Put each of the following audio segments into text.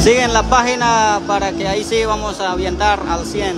Siguen la página para que ahí sí vamos a avientar al 100.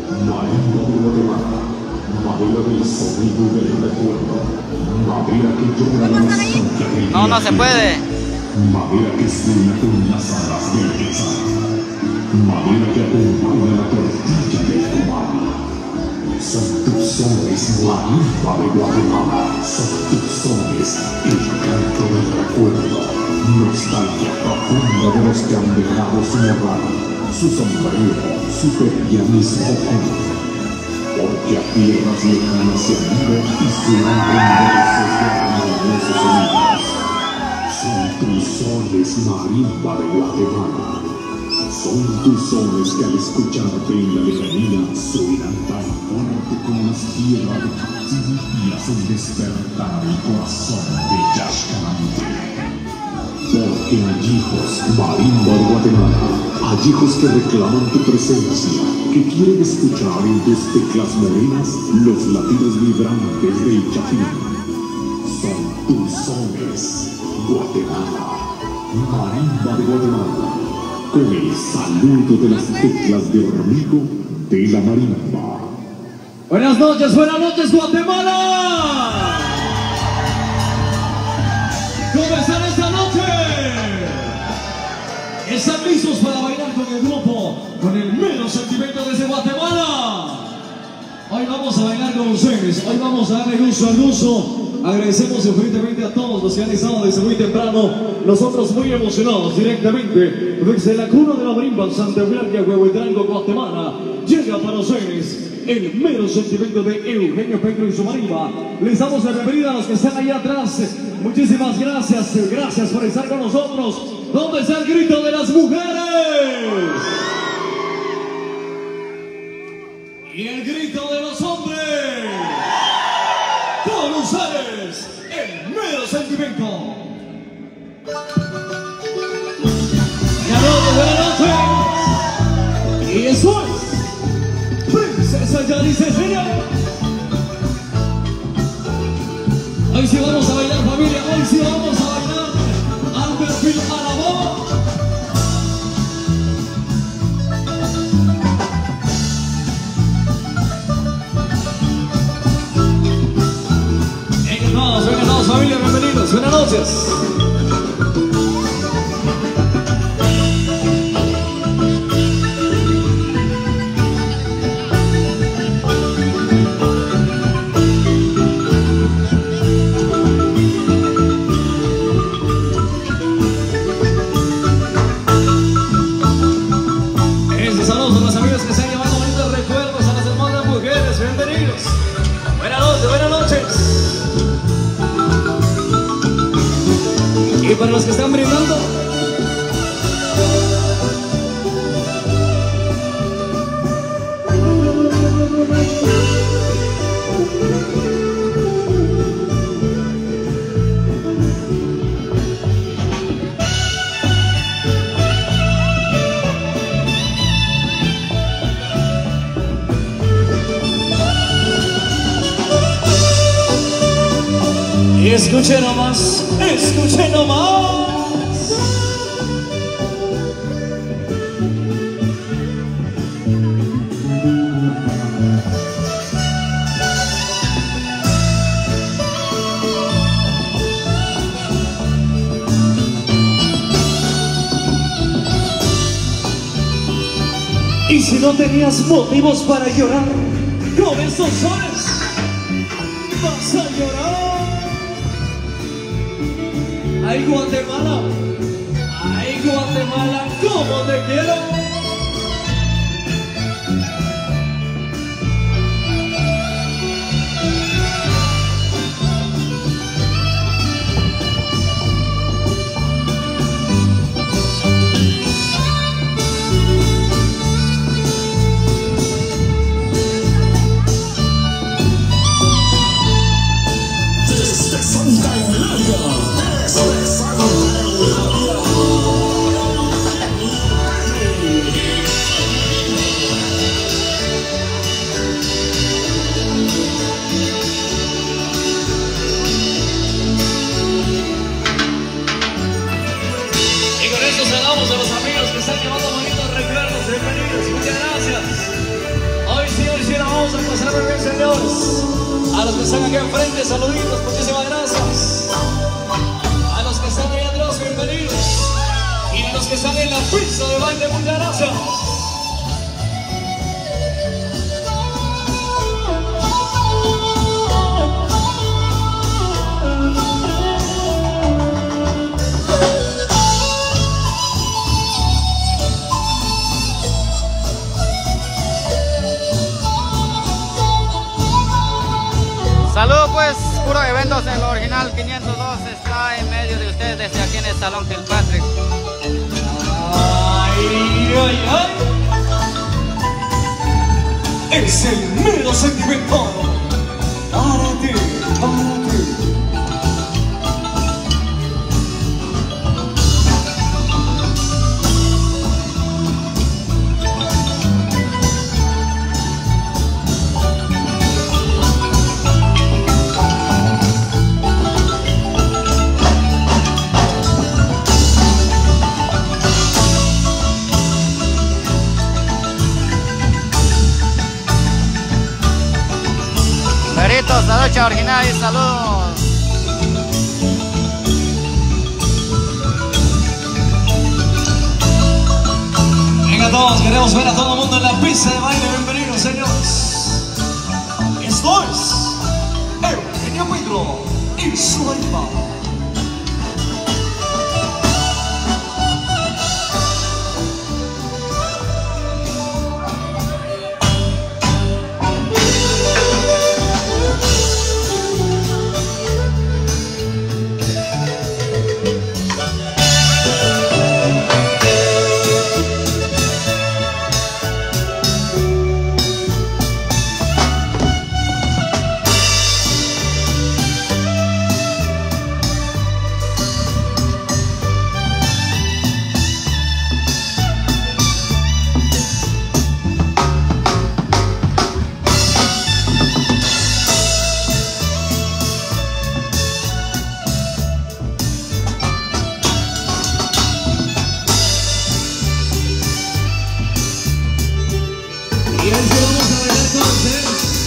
No, no se puede. Madera que suena con las alas del quetzal. Madera que acompaña la tortilla del comal. Son tus sones, marimba de Guatemala. Son tus sones, el canto del recuerdo. Nostalgia profunda de los que han dejado su morral, su sombrero, su pepianismo joven. Porque a tierras lejanas se han ido y suenan con versos de armoniosos sonidos. Son tus sones, marimba de Guatemala. Son tus sones que al escucharte en la lejanía suenan tan fuerte como las piedras de Capitán y hacen despertar el corazón de Yaxcalante. Porque Ayijos, marimba de Guatemala, Ayijos que reclaman tu presencia, que quieren escuchar en tus teclas morenas los latidos vibrantes del chapín. Son tus sones, Guatemala, marimba de Guatemala, con el saludo de las teclas de hormigo de la marimba. Buenas noches, Guatemala. ¿Cómo están esta noche? ¿Están listos para bailar con el grupo, con el mero sentimiento desde Guatemala? Hoy vamos a bailar con ustedes, hoy vamos a darle gusto al gusto. Agradecemos infinitamente a todos los que han estado desde muy temprano. Nosotros muy emocionados directamente desde la cuna de la marimba, Santa Eulalia, Huehuetrango, Guatemala. Llega para ustedes el mero sentimiento de Eugenio Petro y su marimba. Les damos la bienvenida a los que están allá atrás. Muchísimas gracias, gracias por estar con nosotros. ¿Dónde está el grito de las mujeres? Y el grito de los hombres. Con ustedes, el mero sentimiento. Buenas noches. Y eso es Princesa Yalice Señor. Hoy sí vamos a bailar, familia. Hoy sí vamos a bailar al perfil, a la voz. Vengan todos, familia, bienvenidos. Buenas noches. Saludos a los amigos que se han llevado bonitos recuerdos, a las hermosas mujeres, bienvenidos. Buenas noches, buenas noches. Y para los que están brindando, escuchen nomás, escuchen nomás. Y si no tenías motivos para llorar, con estos sones vas a llorar. Ay, Guatemala, cómo te quiero. pasar muy bien, señores. A los que están aquí enfrente, saluditos, muchísimas gracias. A los que están ahí atrás, bienvenidos. Y a los que están en la pista de baile, muchas gracias. Saludos pues, Puro Eventos, el original 502 está en medio de ustedes desde aquí en el Salón Kilpatrick. Ay, ay, ay. Es el mero sentimiento. Para ti, para ti. Peritos, la lucha original y saludos. Venga todos, queremos ver a todo el mundo en la pista de baile. Bienvenidos, señores. Esto es Eugenio Pedro y su alma. Y así vamos a ver entonces.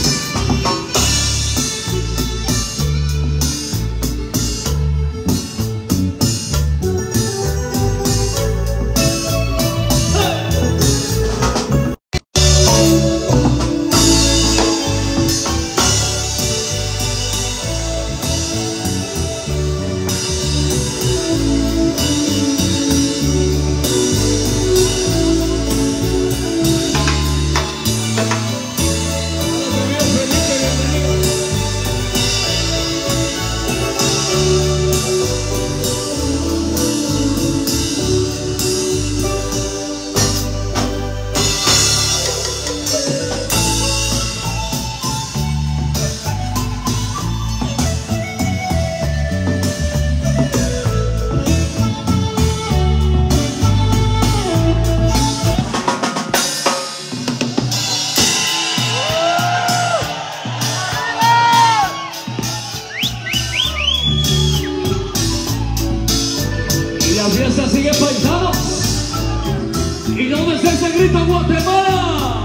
La fiesta sigue, paisanos. ¿Y dónde está ese grito en Guatemala?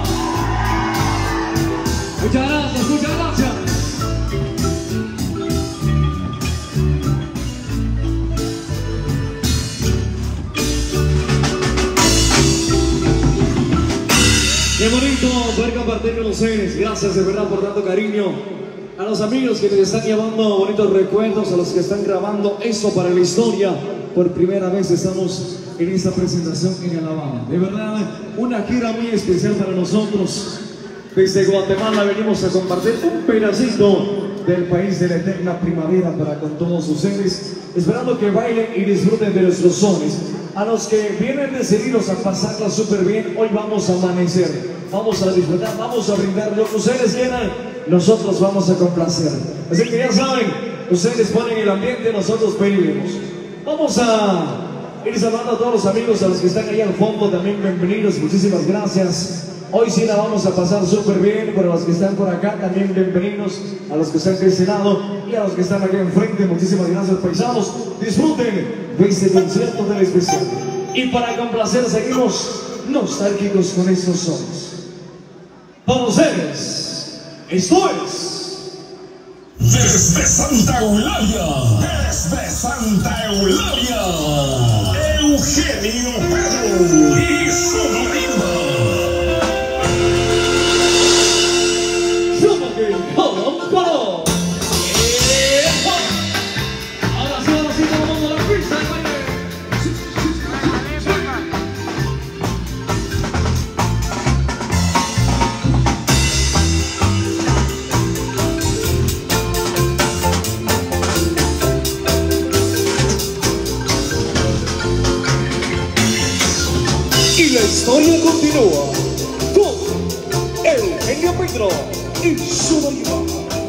Muchas gracias, muchas gracias. Qué bonito poder compartir con ustedes. Gracias de verdad por tanto cariño. A los amigos que les están llevando bonitos recuerdos, a los que están grabando esto para la historia. Por primera vez estamos en esta presentación en Alabama. De verdad, una gira muy especial para nosotros. Desde Guatemala venimos a compartir un pedacito del país de la eterna primavera para con todos ustedes, esperando que bailen y disfruten de nuestros sones. A los que vienen decididos a pasarla súper bien, hoy vamos a amanecer, vamos a disfrutar, vamos a brindar lo que ustedes quieran, nosotros vamos a complacer. Así que ya saben, ustedes ponen el ambiente, nosotros pedimos. Vamos a ir saludando a todos los amigos, a los que están ahí al fondo también, bienvenidos, muchísimas gracias. Hoy sí la vamos a pasar súper bien, para los que están por acá también bienvenidos, a los que están de este lado y a los que están aquí enfrente, muchísimas gracias paisanos. Disfruten de este concierto del especial. Y para complacer seguimos nostálgicos con estos sons. Para ustedes, Esto es Desde Santa Eulalia, desde Santa Eulalia, Eugenio Pedro y su marimba. Súbate, Colón. Ahora sí, todo el mundo a la pista de baile. Y la historia continúa con Eugenio Pedro y su marimba.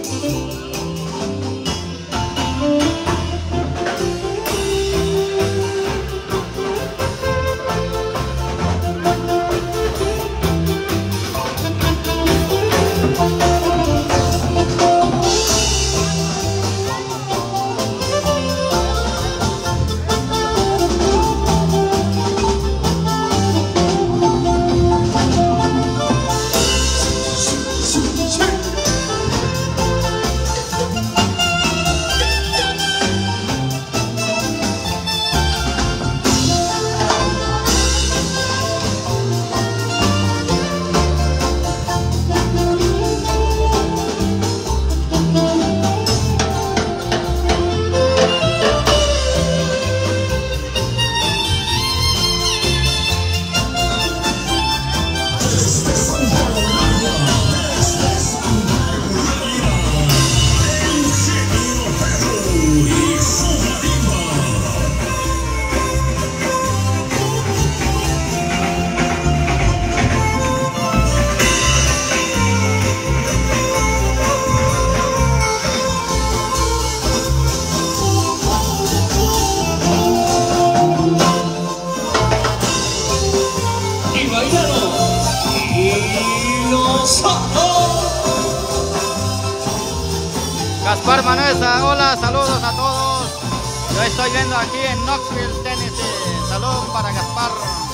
Gaspar Manuesa, hola, saludos a todos. Yo estoy viendo aquí en Knoxville, Tennessee. Saludos para Gaspar.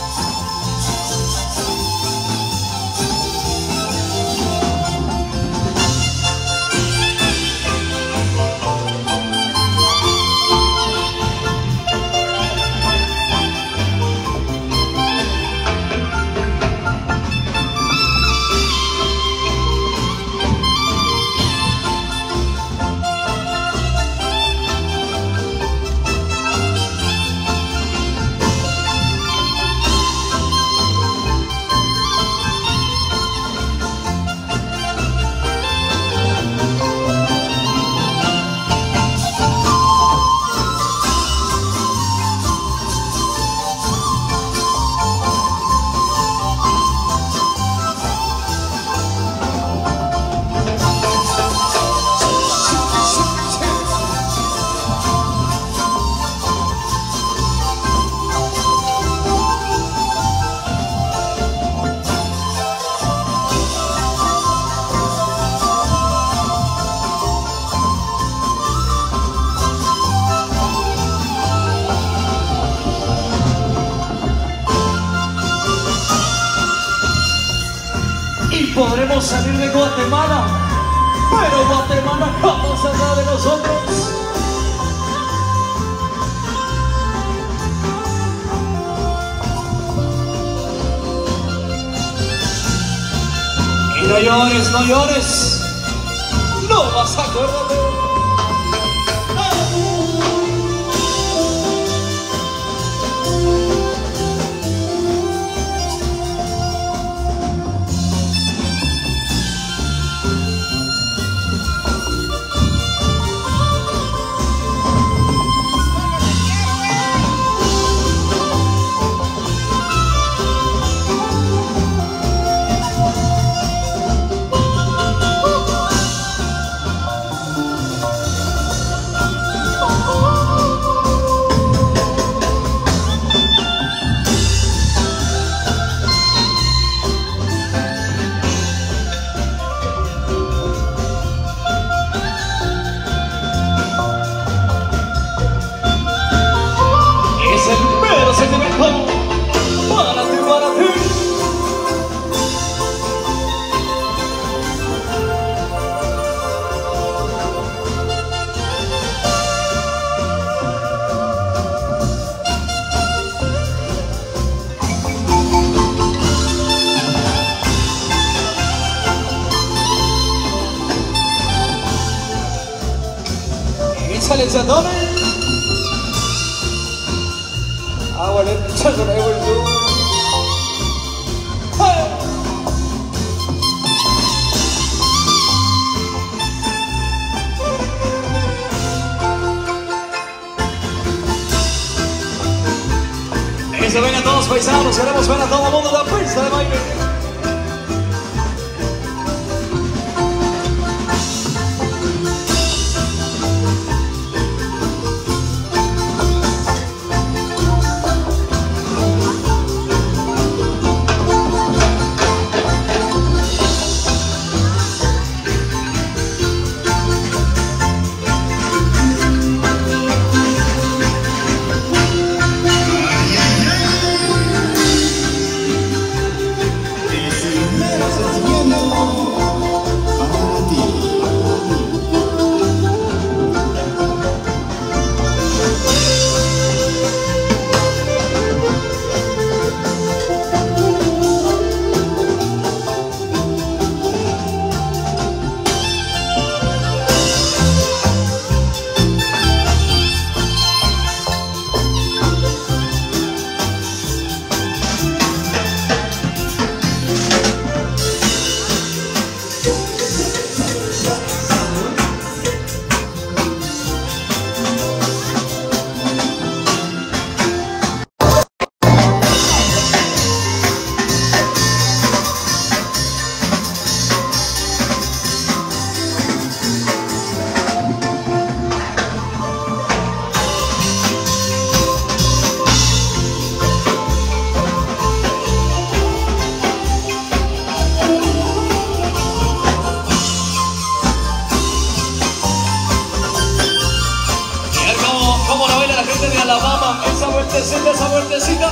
Podremos salir de Guatemala, pero Guatemala jamás saldrá de nosotros. Y no llores, no llores, no vas a acordarte. excellence and honor. Our children will do. Hey! Que se vengan todos paisanos, queremos ver a todo el mundo en la pista de baile. Esa vueltecita.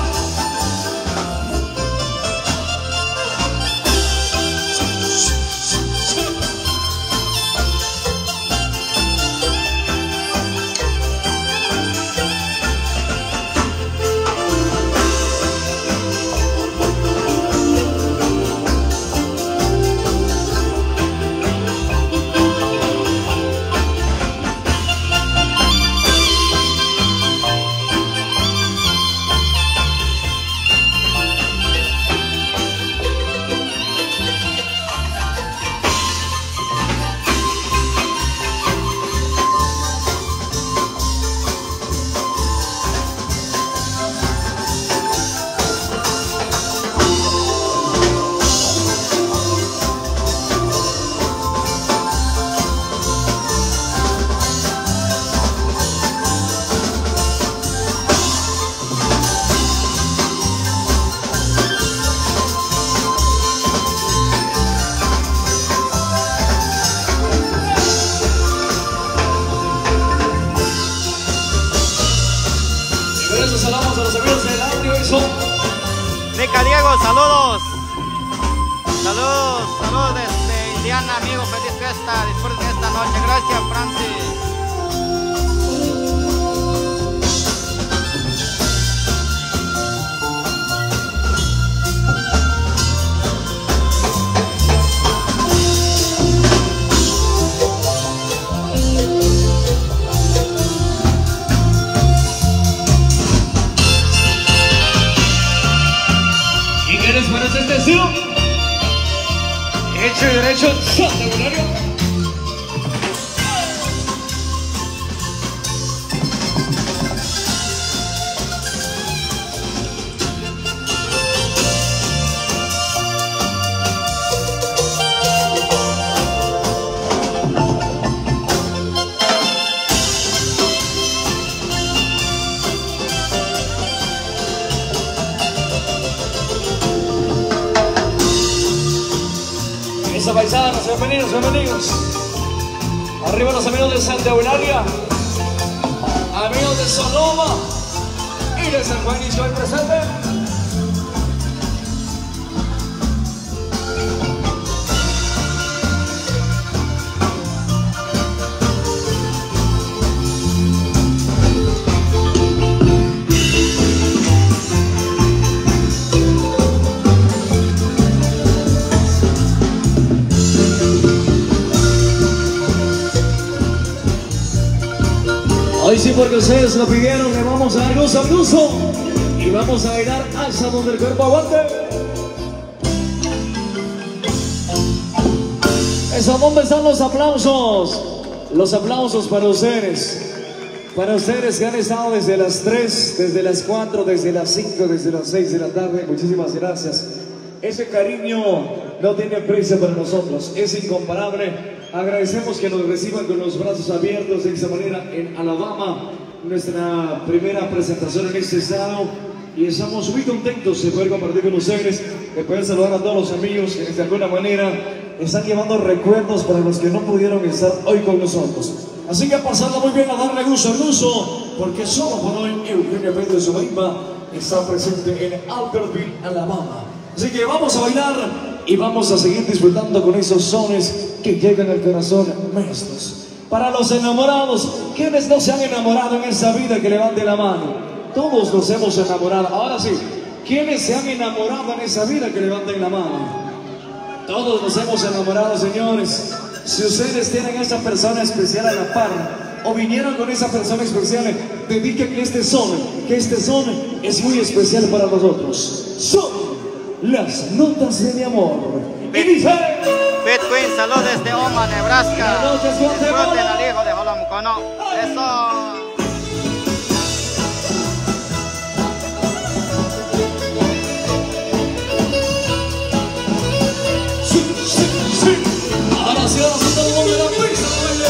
Saludamos a los amigos del audio. Nica Diego, saludos. Saludos desde Indiana, amigo. Feliz fiesta. Disfruten esta noche. Gracias, Francis. Para esta extensión, hecho y derecho, salto horario. Paisanos, bienvenidos, bienvenidos. Arriba los amigos de Santa Eulalia, amigos de Sonoma y de San Juan y hoy presente. Hoy sí, porque ustedes lo pidieron, le vamos a dar gusto y vamos a bailar hasta donde el cuerpo aguante. Eso, ¿dónde están los aplausos? Los aplausos para ustedes. Para ustedes que han estado desde las 3, desde las 4, desde las 5, desde las 6 de la tarde. Muchísimas gracias. Ese cariño no tiene precio para nosotros, es incomparable. Agradecemos que nos reciban con los brazos abiertos de esa manera en Alabama, nuestra primera presentación en este estado. Y estamos muy contentos de poder compartir con ustedes, de poder saludar a todos los amigos que de alguna manera están llevando recuerdos para los que no pudieron estar hoy con nosotros. Así que pasando muy bien, a darle gusto al gusto, porque solo por hoy Eugenio Pedro Zubaima está presente en Albertville, Alabama. Así que vamos a bailar y vamos a seguir disfrutando con esos sones que llegan al corazón, maestros. Para los enamorados, ¿quiénes no se han enamorado en esa vida? Que levante la mano. Todos nos hemos enamorado. Ahora sí, ¿quiénes se han enamorado en esa vida? Que levanten la mano. Todos nos hemos enamorado, señores. Si ustedes tienen a esa persona especial a la par, o vinieron con esa persona especial, dediquen que este son es muy especial para nosotros. Son las notas de mi amor. Y dice... Between, saludos desde Omaha, Nebraska. Disfruten al hijo de Holomcono. Eso. Ahora sí, todo el mundo en la pista, baile.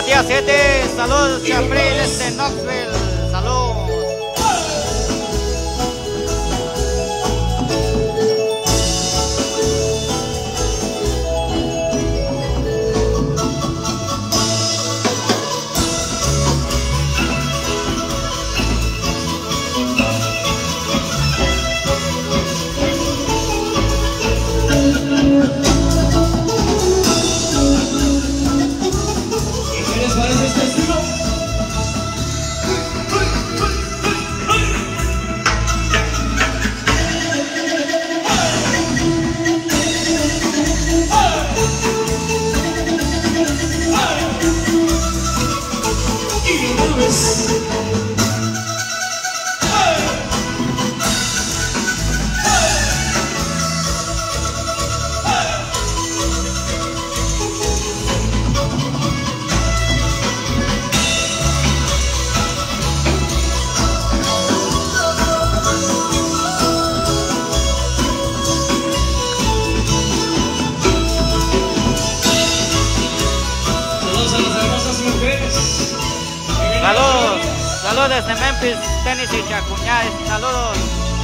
Matías 7, saludos Chapril desde Knoxville, saludos. ¿Qué les parece este estilo? Y una vez. Saludos a las hermosas mujeres. Saludos, saludos desde Memphis, Tennessee, Chacuñay, saludos.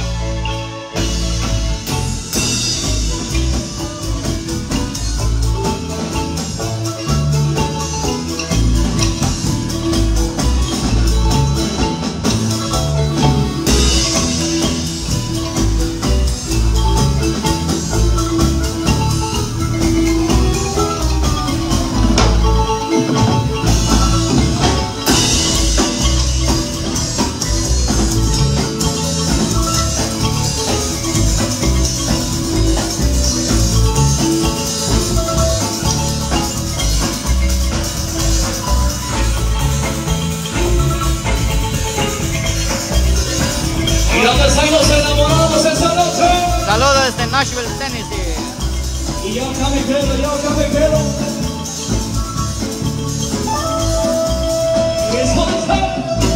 ¿Y dónde están los enamorados esta noche? Saludos desde Nashville, Tennessee. Y yo acá me quedo, yo acá me quedo. ¿Y es dónde está?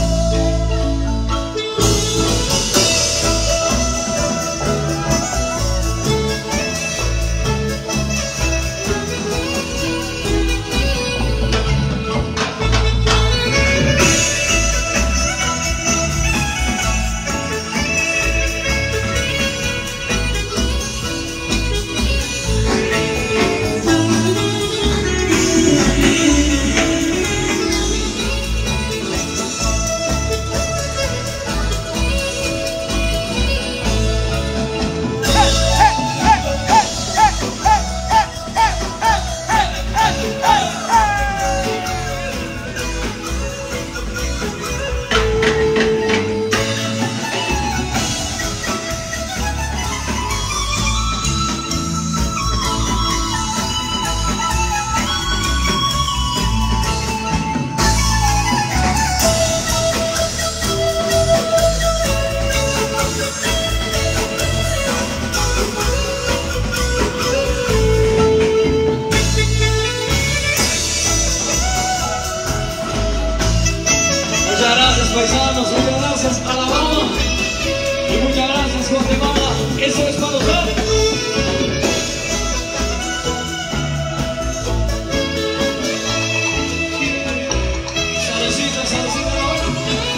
Muchas gracias paisanos, muchas gracias Alabama y muchas gracias Guatemala. Eso es para ustedes. Salucita, salucita la buena.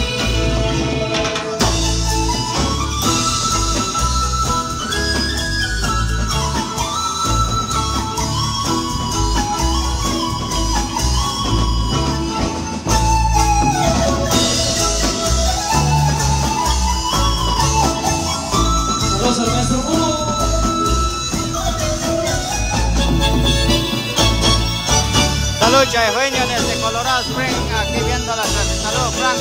Saludos al maestro Uno. Saludos Eugenio desde Colorado Springs, aquí viendo la clase. Saludos Frank.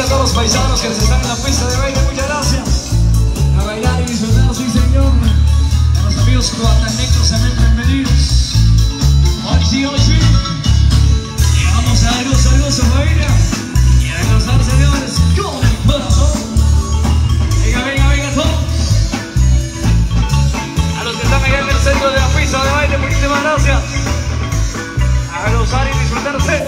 todos los paisanos que están en la pista de baile, muchas gracias. A bailar y disfrutar, sí señor. A los amigos guatanecos también bienvenidos. Hoy sí, hoy sí. Y vamos a dar gozo, familia. Y a gozar, señores, con el corazón. Venga, venga, venga todos. A los que están allá en el centro de la pista de baile, muchísimas gracias. A gozar y disfrutarse.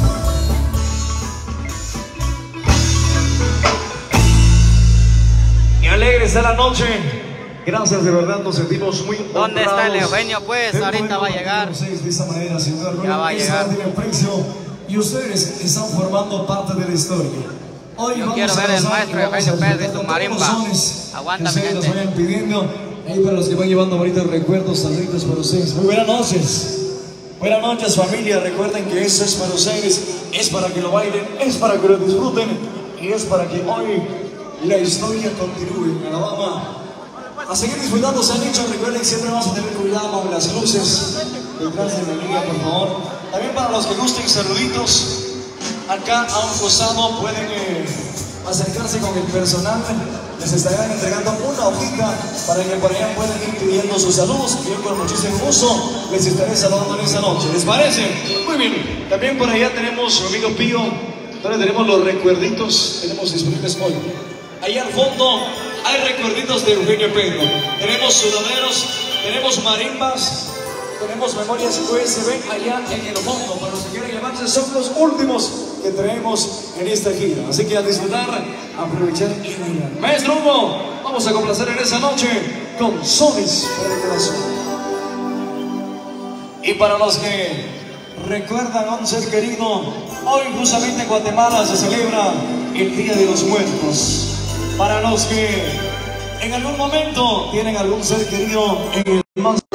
Y alegre está la noche. Gracias, de verdad, nos sentimos muy honrados. ¿Dónde está el Eugenio? Pues ahorita va a llegar. De esa manera, señor. Ya va a llegar. Tiene precio y ustedes están formando parte de la historia. Hoy Yo quiero ver el maestro Eugenio Pérez y su marimba. Aguanta, mi gente. Vayan pidiendo. Ahí para los que van llevando ahorita recuerdos, saludos para ustedes. Muy buenas noches. Buenas noches, familia. Recuerden que esto es para ustedes, es para que lo bailen, es para que lo disfruten y es para que hoy la historia continúe en Alabama. A seguir disfrutando, se han dicho. Recuerden, siempre vamos a tener cuidado con las luces detrás de la línea, por favor. También para los que gusten saluditos, acá a un costado pueden acercarse con el personal. Les estarán entregando una hojita para que por allá puedan ir pidiendo sus saludos. Y yo con muchísimo gusto les estaré saludando en esta noche. ¿Les parece? Muy bien. También por allá tenemos su amigo Pío. Donde tenemos los recuerditos. Tenemos disponibles hoy. Allá al fondo hay recuerditos de Eugenio Pedro. Tenemos sudaderos, tenemos marimbas, tenemos memorias USB allá en el fondo. Para los que quieren llevarse, son los últimos que traemos en esta gira. Así que a disfrutar, aprovechar y bailar. Maestro Hugo, vamos a complacer en esa noche con Sones para el corazón. Y para los que recuerdan a un ser querido, hoy justamente en Guatemala se celebra el Día de los Muertos. Para los que en algún momento tienen algún ser querido en el más